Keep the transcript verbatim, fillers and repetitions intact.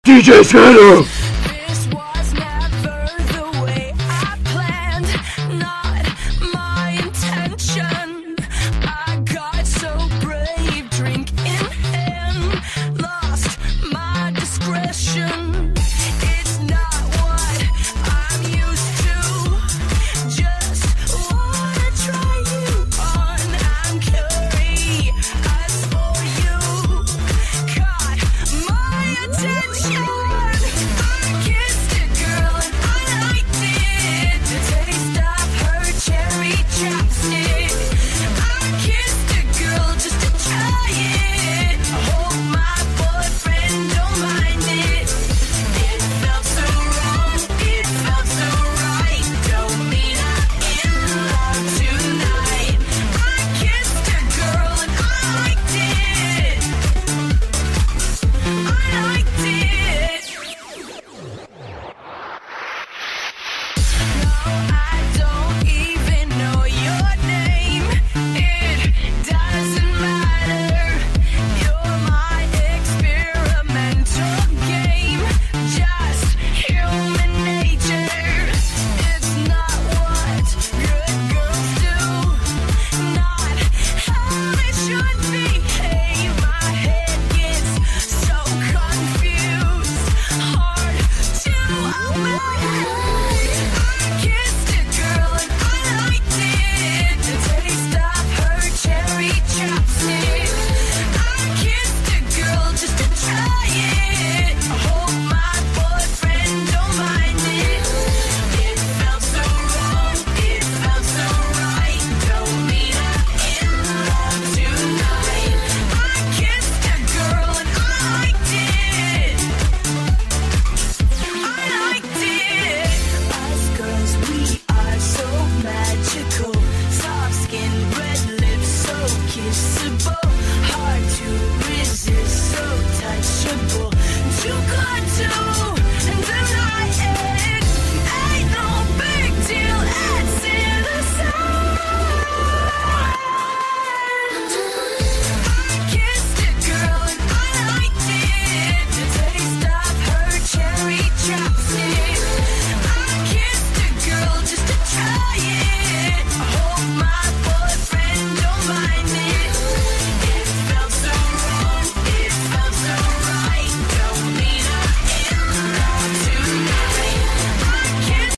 D J Scanner! This was never the way I planned, not my intention. I got so brave, drink in hand, lost my discretion. It's not what I'm used to, just wanna try you on. I'm curious for you, caught my attention.